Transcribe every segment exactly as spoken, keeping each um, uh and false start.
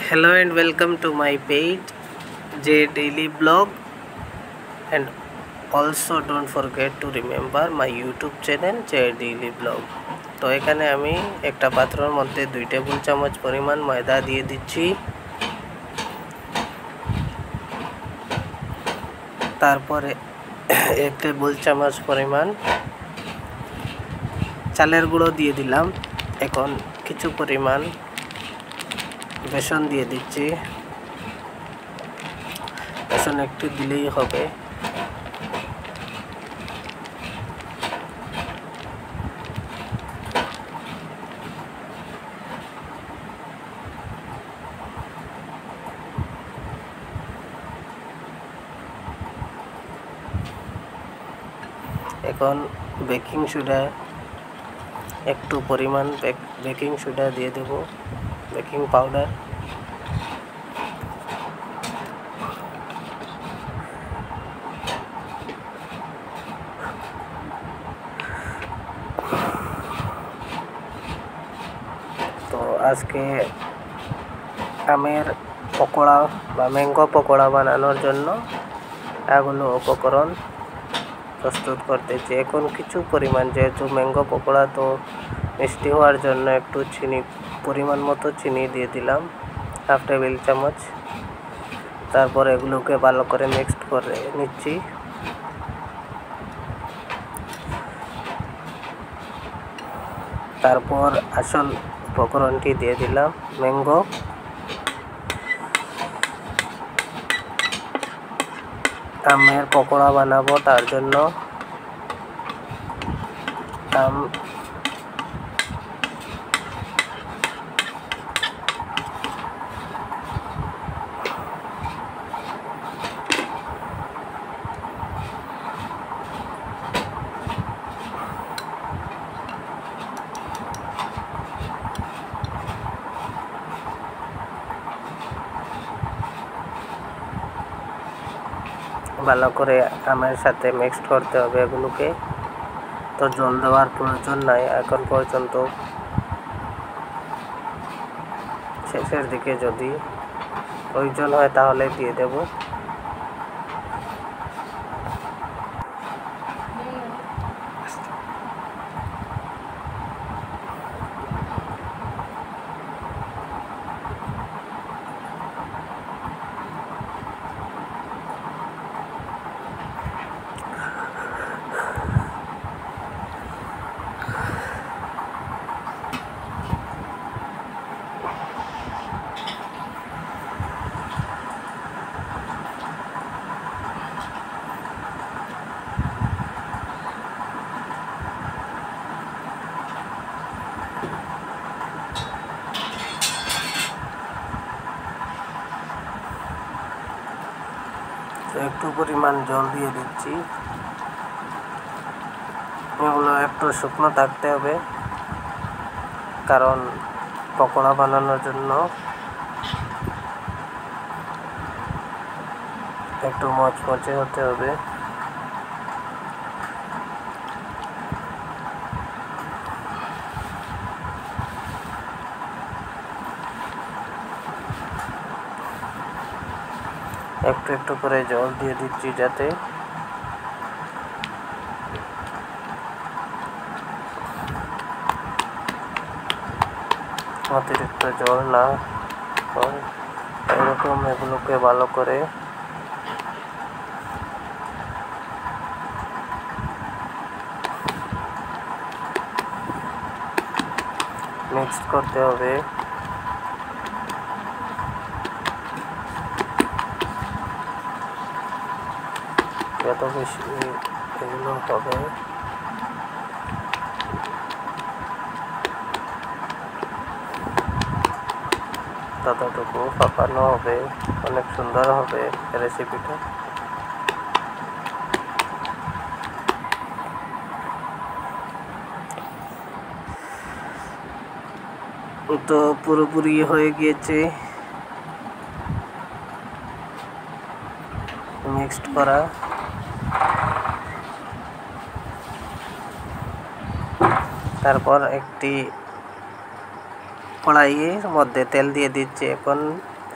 Hello and welcome to my page J Daily Blog, and also don't forget to remember my YouTube channel J Daily Blog. তো এখানে আমি একটা পাত্রের মধ্যে দুই টেবিল চামচ পরিমাণ ময়দা দিয়ে দিচ্ছি। তারপরে এক টেবিল চামচ পরিমাণ চালের গুঁড়ো দিয়ে দিলাম। এখন কিছু পরিমাণ বেসন দিয়ে দিচ্ছি। বেসন একটু দিলেই হবে। এখন বেকিং সোডা একটু পরিমাণ বেকিং সোডা দিয়ে দেব, বেকিং পাউডার। তো আজকে আমের পকোড়া বা ম্যাঙ্গো পকোড়া বানানোর জন্য এগুলো উপকরণ প্রস্তুত করতেছি। এখন কিছু পরিমাণ, যেহেতু ম্যাঙ্গো পকোড়া তো মিষ্টি হওয়ার জন্য একটু চিনি, পরিমাণ মতো চিনি দিয়ে দিলাম, হাফ টেবিল চামচ। তারপর এগুলোকে ভালো করে মিক্সড করে নিচ্ছি। তারপর আসল উপকরণটি দিয়ে দিলাম, ম্যাঙ্গো। আমের পকোড়া বানাবো, তার জন্য আম ভালো করে আমের সাথে মিক্সড করতে হবে এগুলোকে। তো জল দেওয়ার প্রয়োজন নাই এখন পর্যন্ত। শেষের দিকে যদি প্রয়োজন হয় তাহলে দিয়ে দেব। একটু পরিমাণ জল দিয়ে দিচ্ছি। এগুলো একটু শুকনো থাকতে হবে, কারণ পকোড়া বানানোর জন্য একটু মচমচে হতে হবে। একটু একটু করে জল দিয়ে দিচ্ছি, যাতে অতিরিক্ত জল না হয়। এরকম এগুলোকে ভালো করে মিক্স করতে হবে। যত বেশি এগুলো হবে ততটুকু পাকানো হবে, অনেক সুন্দর হবে রেসিপিটা। তো পুরোপুরি হয়ে গিয়েছে মিক্সড করা। তারপর একটি কড়াইয়ের মধ্যে তেল দিয়ে দিচ্ছি। এখন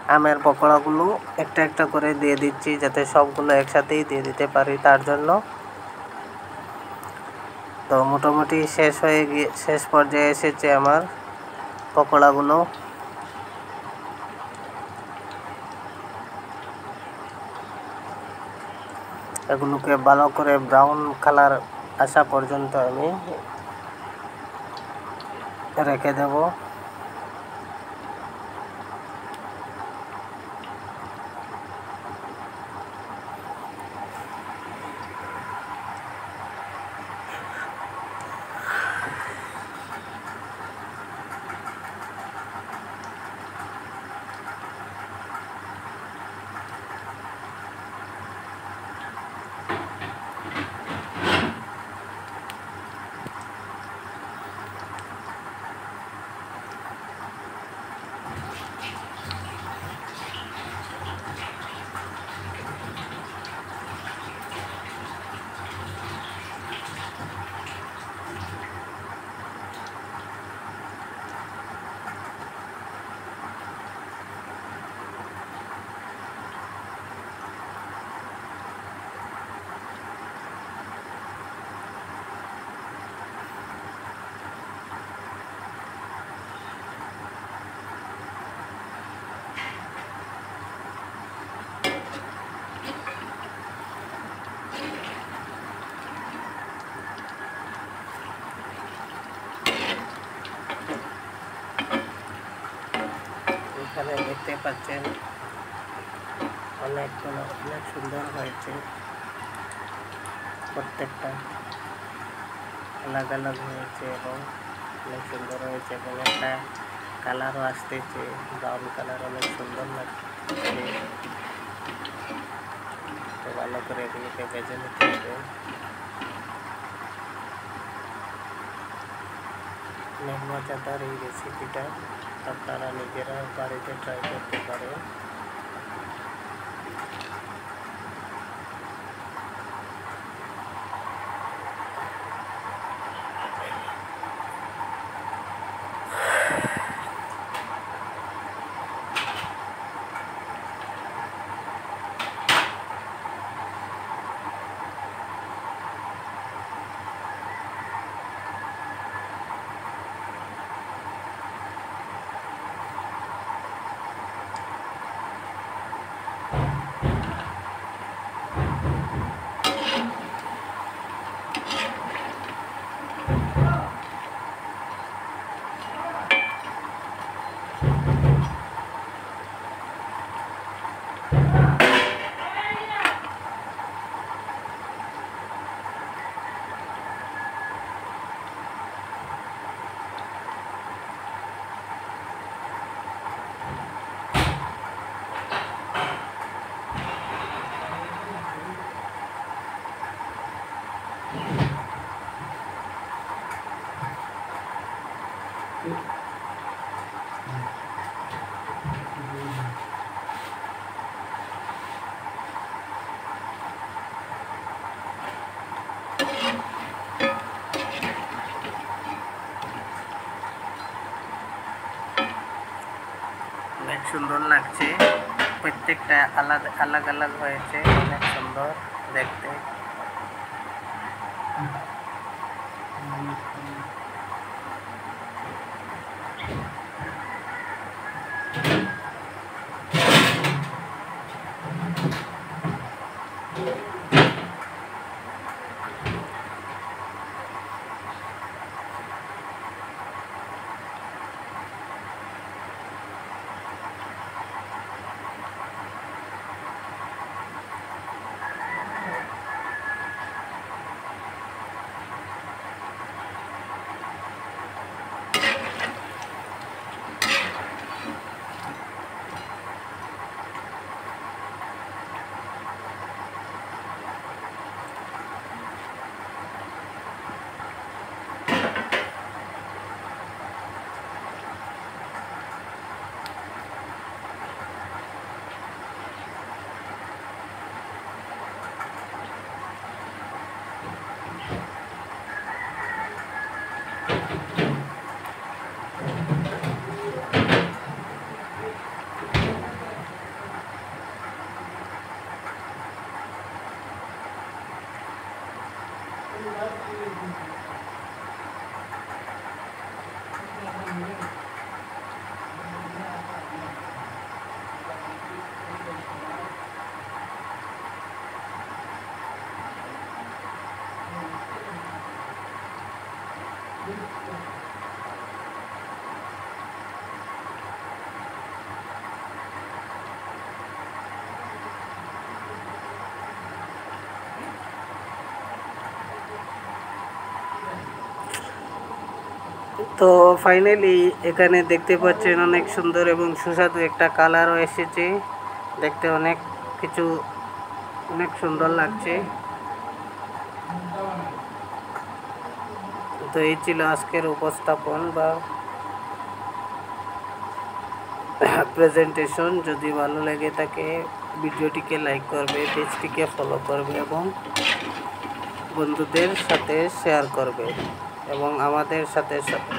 আমের পকোড়াগুলো একটা একটা করে দিয়ে দিচ্ছি, যাতে সবগুলো একসাথেই দিয়ে দিতে পারি তার জন্য। তো মোটামুটি শেষ হয়ে গিয়ে শেষ পর্যায়ে এসেছে আমার পকোড়াগুলো। এগুলোকে ভালো করে ব্রাউন কালার আসা পর্যন্ত আমি রেখে দেব। এখানে দেখতে পাচ্ছেন অনেকগুলো অনেক সুন্দর হয়েছে, প্রত্যেকটা আলাগ আলাগ হয়েছে এবং অনেক সুন্দর হয়েছে এবং একটা কালারও আসতেছে, ব্রাউন কালার, অনেক সুন্দর লাগছে। তো ভালো করে এগুলোকে ভেজে নিতে হবে। অনেক মজাদার এই রেসিপিটা, আপনারা নিজেরা বাড়িতে ট্রাই করতে পারেন। অনেক সুন্দর লাগছে, প্রত্যেকটা আলাদা আলাগ আলাগ হয়েছে, অনেক সুন্দর দেখতে। তো ফাইনালি এখানে দেখতে পাচ্ছেন অনেক সুন্দর এবং সুস্বাদু একটা কালারও এসেছে, দেখতে অনেক কিছু অনেক সুন্দর লাগছে। তো এই ছিল আজকের উপস্থাপন বা প্রেজেন্টেশন। যদি ভালো লেগে থাকে ভিডিওটিকে লাইক করবে, পেজটিকে ফলো করবে এবং বন্ধুদের সাথে শেয়ার করবে এবং আমাদের সাথে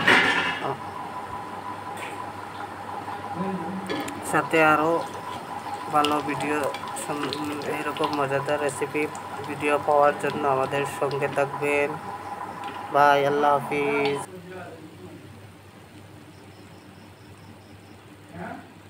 সাথে আরও ভালো ভিডিও এরকম মজাদার রেসিপি ভিডিও পাওয়ার জন্য আমাদের সঙ্গে থাকবেন। বাই, আল্লাহ হাফিজ।